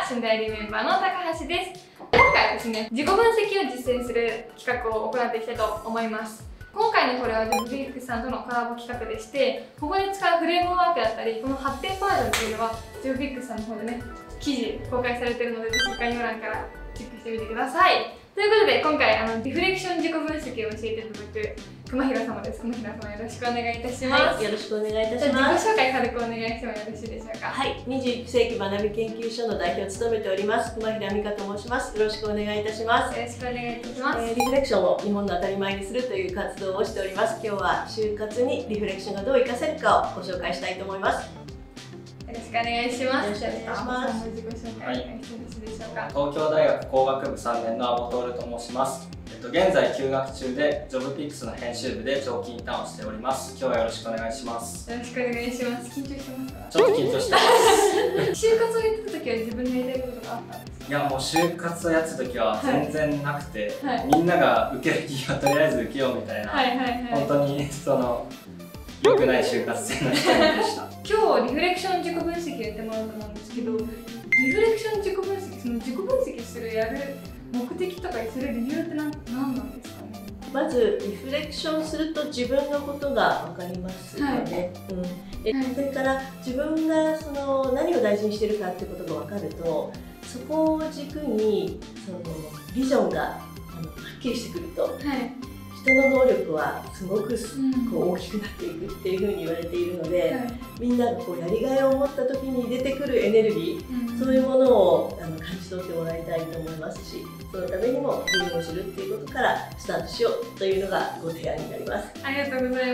新代理メンバーの高橋です。今回はですね、自己分析を実践する企画を行っていきたいと思います。今回のこれはJobFixさんとのコラボ企画でして、ここで使うフレームワークだったり、この発展バージョンというのは JobFixさんの方でね、記事公開されているので、ぜひ概要欄からチェックしてみてください。ということで、今回リフレクション自己分析を教えていただく熊平様です。熊平様、よろしくお願いいたします。 はい、よろしくお願いいたします。 自己紹介軽くお願いしてもよろしいでしょうか。 はい、21世紀学び研究所の代表を務めております熊平美香と申します。よろしくお願いいたします。 よろしくお願いいたします。 リフレクションを日本の当たり前にするという活動をしております。今日は就活にリフレクションがどう活かせるかをご紹介したいと思います。 よろしくお願いします。 よろしくお願いします。 自己紹介お願いしてよろしいでしょうか。 東京大学工学部3年の阿保徹と申します。現在休学中で JobFix の編集部で長期インターンをしております。今日はよろしくお願いします。 よろしくお願いします。緊張してますか？ ちょっと緊張してます。 就活をやってた時は自分でやりたいことがあったんですか？ いや、もう就活をやってた時は全然なくて、 はい、 みんなが受ける気はとりあえず受けようみたいな、本当に良くない就活生の人でした。 今日リフレクション自己分析をやってもらうと思うんですけど、リフレクション自己分析、その自己分析するやる目的とかする理由って何なんですかね？ まずリフレクションすると自分のことが分かりますよね。それから自分が何を大事にしているかっていうことが分かると、そこを軸にビジョンがはっきりしてくると、人の能力はすごく大きくなっていくっていうふうに言われているので、みんながやりがいを持った時に出てくるエネルギー、そういうものを感じ取ってもらいたいと思いますし、そのためにも自分を知るっていうことからスタートしようというのがご提案になります。 ありがとうございます。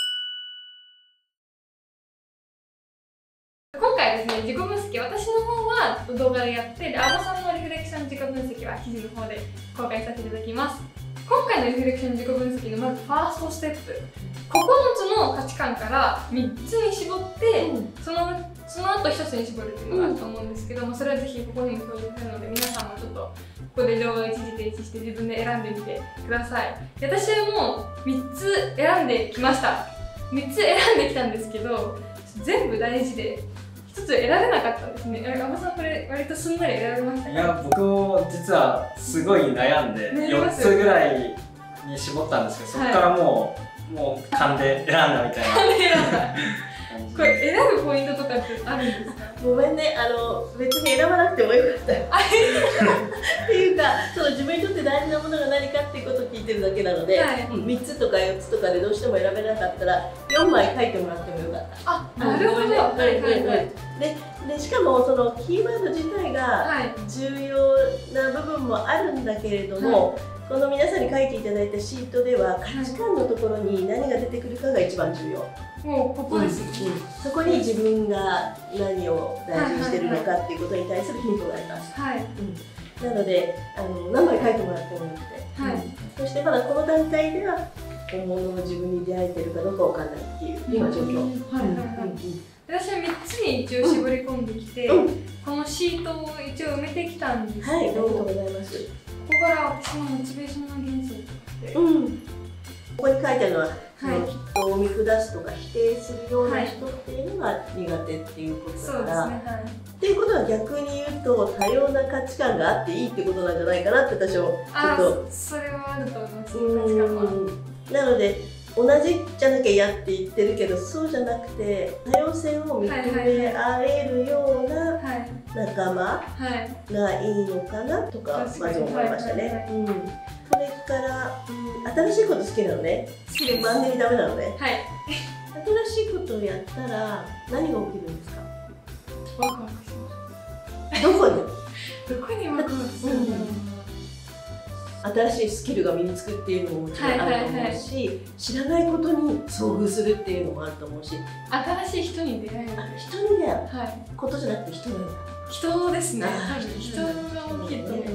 今回ですね、自己分析、私の方は動画でやって、阿保さんのリフレクション自己分析は記事の方で公開させていただきます。今回のリフレクション自己分析のまずファーストステップ、9つの価値観から3つに絞って、その後1つに絞るっていうのがあると思うんですけども、それはぜひここにも表示するので、皆さんもちょっとここで動画を一時停止して自分で選んでみてください。私はもう3つ選んできました。3つ選んできたんですけど、全部大事で1つ選べなかったんですね。阿保さん、これ割とすんなり選べましたか？ いや、僕も実はすごい悩んで4つぐらいに絞ったんですけど、そこからもう勘で選んだみたいな。勘で選んだ。 これ選ぶポイントとかってあるんですか？ ごめんね、別に選ばなくてもよかったよ。っていうか、自分にとって大事なものが何かっていうことを聞いてるだけなので、3つとか4つとかでどうしても選べなかったら4枚書いてもらってもよかった。 あ、なるほど。 でしかもキーワード自体が重要な部分もあるんだけれども、この皆さんに書いていただいたシートでは価値観のところに何が出てくるかが一番重要。 もうここです。 そこに自分が何を大事にしているのかっていうことに対するヒントがあります。なので何枚書いてもらってもよくて、そしてまだこの段階では本物の自分に出会えているかどうかわかんないっていう今状況。 私は3つに一応絞り込んできて、このシートを一応埋めてきたんですけど、 どうもございます。 ここから私のモチベーションの源泉とかって、 ここに書いてあるのは、人を見下すとか否定するような人っていうのが苦手っていうことだから、っていうことは逆に言うと多様な価値観があっていいってことなんじゃないかなって私はちょっと。 それはあると思います。価値観は。 なので同じじゃなきゃ嫌って言ってるけど、そうじゃなくて多様性を認め合えるような仲間がいいのかなとかまず思いましたね。それから新しいこと好きなのね。 好きです。 マンネリダメなのね。 新しいことをやったら何が起きるんですか？ ワクワクします。 どこにワクワクするんだろう。 新しいスキルが身につくっていうのももちろんあると思うし、知らないことに遭遇するっていうのもあると思うし、 新しい人に出会える。 人に出会うことじゃなくて人なんだ。 人ですね。人が大きいと思います。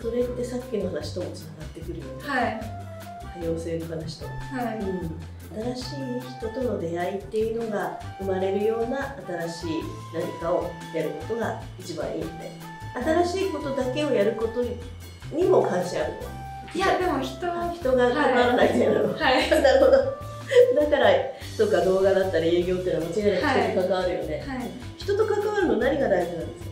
それってさっきの話ともつながってくるよね。多様性の話と。新しい人との出会いっていうのが生まれるような新しい何かをやることが一番いいので、新しいことだけをやることにも関心あるの？ いや、でも人が関わらないっていうの。なるほど。だからとか動画だったり営業っていうのは間違いなく人と関わるよね。人と関わるの何が大事なんですか？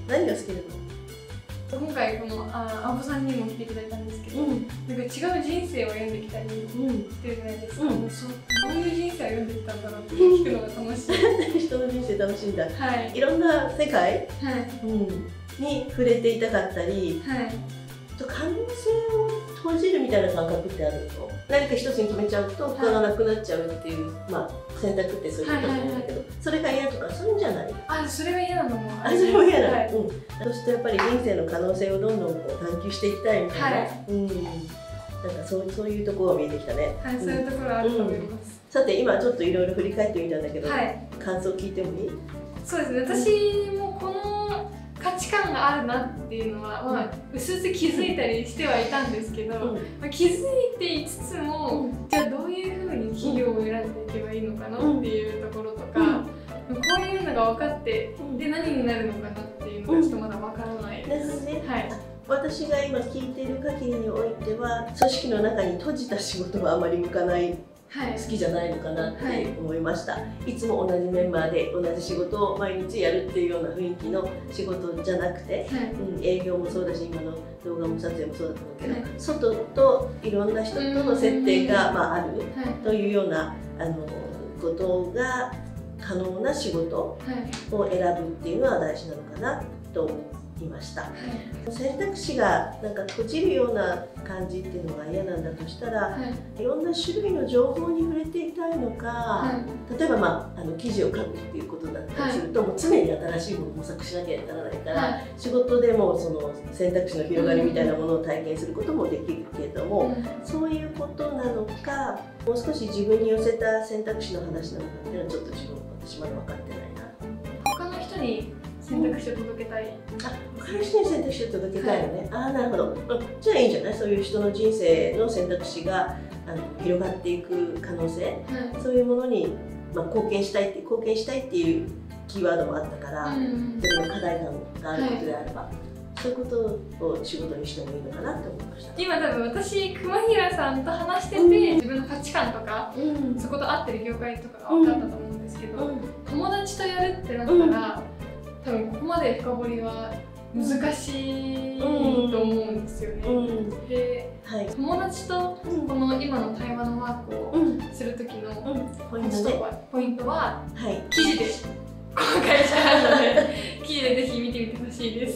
何が好きなの？ 今回このアボさんにも来ていただいたんですけど、なんか違う人生を歩んできたりしてるじゃないですか。どういう人生を歩んできたんだろうって聞くのが楽しい。 人の人生楽しいんだ。 はい。 いろんな世界、 はいに触れていたかったり、 はい。 可能性を閉じるみたいな感覚ってあるの？何か一つに決めちゃうと他がなくなっちゃうっていう、選択ってそういうことだと思うんだけど、それが嫌とかそういうんじゃない？ それが嫌なのもそれも嫌なの。そうするとやっぱり人生の可能性をどんどん探求していきたいみたいな。なんかそういうところが見えてきたね。 はい、そういうところあると思います。 さて今ちょっといろいろ振り返ってみたんだけど、感想聞いてもいい？ そうですね。私もこの価値観があるなっていうのは、薄々気づいたりしてはいたんですけど、気づいていつつも、じゃあどういうふうに企業を選んでいけばいいのかなっていうところとか、こういうのが分かって、で何になるのかなっていうのがちょっとまだ分からないです。はい。 私が今聞いている限りにおいては、組織の中に閉じた仕事はあまり向かない。好きじゃないのかなって思いました。いつも同じメンバーで同じ仕事を毎日やるっていうような雰囲気の仕事じゃなくて、営業もそうだし今の動画も撮影もそうだと思うけど、外といろんな人との接点があるというようなことが可能な仕事を選ぶっていうのは大事なのかなと思いました。選択肢がなんか閉じるような感じっていうのが嫌なんだとしたら、いろんな種類の情報に触れていたいのか、例えば記事を書くっていうことだったりすると、もう常に新しいものを模索しなきゃならないから、仕事でもその選択肢の広がりみたいなものを体験することもできるけれども、そういうことなのか、もう少し自分に寄せた選択肢の話なのかっていうのはちょっと私まだ分かってないな。 他の人に選択肢を届けたい。 他の人に選択肢を届けたいよね。なるほど。じゃあいいんじゃない？そういう人の人生の選択肢が広がっていく可能性、そういうものに貢献したいっていうキーワードもあったから、それの課題感があることであれば、そういうことを仕事にしてもいいのかなと思いました。 今多分私熊平さんと話してて、自分の価値観とか、そこと合ってる業界とかが分かったと思うんですけど、友達とやるってなったら、多分ここまで深掘りは難しいと思うんですよね。で、友達とこの今の対話のワークをする時のポイントは記事で公開したので、記事でぜひ見てみてほしいです。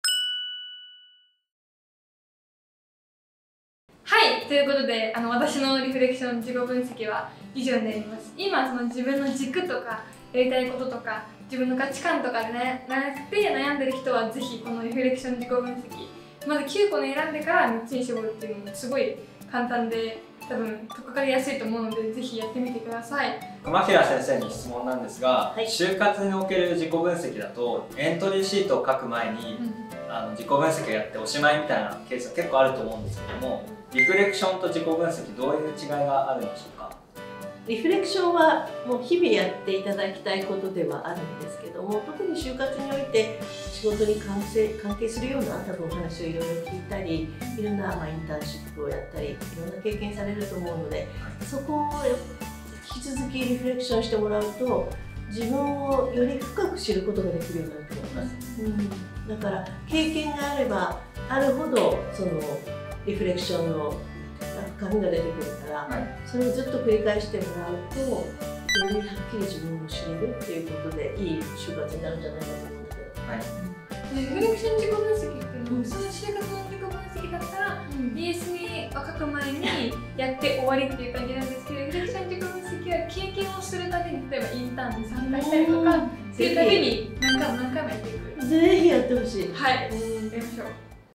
はい、ということで私のリフレクション自己分析は以上になります。今その自分の軸とかやりたいこととか自分の価値観とかで悩んでる人はぜひこのリフレクション自己分析まず9個選んでから3つに絞るっていうのもすごい簡単で多分取っかかりやすいと思うのでぜひやってみてください。 熊平先生に質問なんですが、就活における自己分析だとエントリーシートを書く前に、自己分析をやっておしまいみたいなケースが結構あると思うんですけども、リフレクションと自己分析どういう違いがあるんでしょうか？ リフレクションはもう日々やっていただきたいことではあるんですけども、特に就活において仕事に関係するような多分お話をいろいろ聞いたり、いろんなインターンシップをやったりいろんな経験されると思うので、そこを引き続きリフレクションしてもらうと自分をより深く知ることができるようになると思います。だから経験があればあるほどそのリフレクションの深みが出てくるから、それをずっと繰り返してもらうとよりはっきり自分を知れるっていうことでいい就活になるんじゃないかと思うんだけど。 リフレクション自己分析っていうのはその就活の自己分析だったら DS に書く前にやって終わりっていう感じなんですけど、リフレクション自己分析は経験をするために例えばインターンに参加したりとかするために何回もやっていく。 ぜひやってほしい。 はい、やりましょう。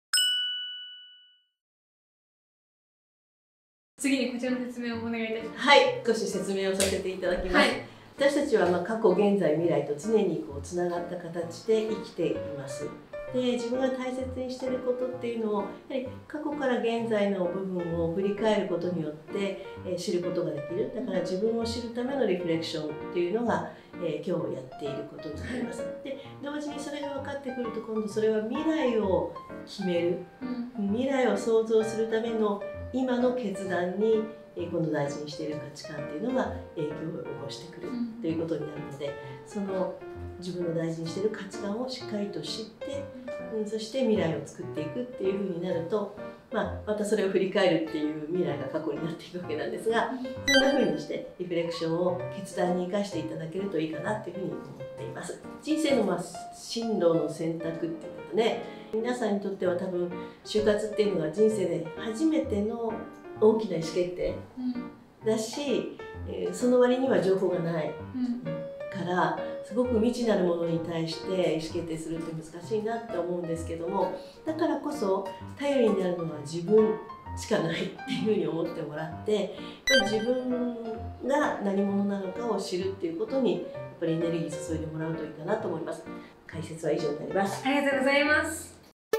次にこちらの説明をお願いいたします。 はい、少し説明をさせていただきます。私たちは過去、現在、未来と常につながった形で生きています。で、自分が大切にしていることっていうのをやはり過去から現在の部分を振り返ることによって知ることができる。だから自分を知るためのリフレクションっていうのが今日やっていることになります。で、同時にそれが分かってくると今度それは未来を決める、未来を想像するための今の決断に今度大事にしている価値観っていうのが影響を起こしてくるということになるので、その自分の大事にしている価値観をしっかりと知って、そして未来を作っていくっていうふうになると、またそれを振り返るっていう未来が過去になっていくわけなんですが、そんなふうにしてリフレクションを決断に生かしていただけるといいかなっていうふうに思っています。人生の進路の選択っていうことね、皆さんにとっては多分就活っていうのが人生で初めての大きな意思決定だし、その割には情報がないからすごく未知なるものに対して意思決定するって難しいなって思うんですけども、だからこそ頼りになるのは自分しかないっていうふうに思ってもらって、自分が何者なのかを知るっていうことにやっぱりエネルギー注いでもらうといいかなと思います。解説は以上になります。 ありがとうございます。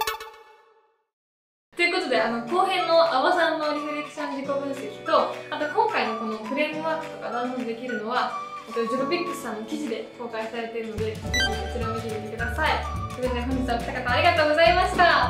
ということで後編の阿波さんのリフレクション自己分析と、あと今回のこのフレームワークとかダウンロードできるのはジョブピックスさんの記事で公開されているので、ぜひこちらを見てみてください。それでは本日はお二方ありがとうございました。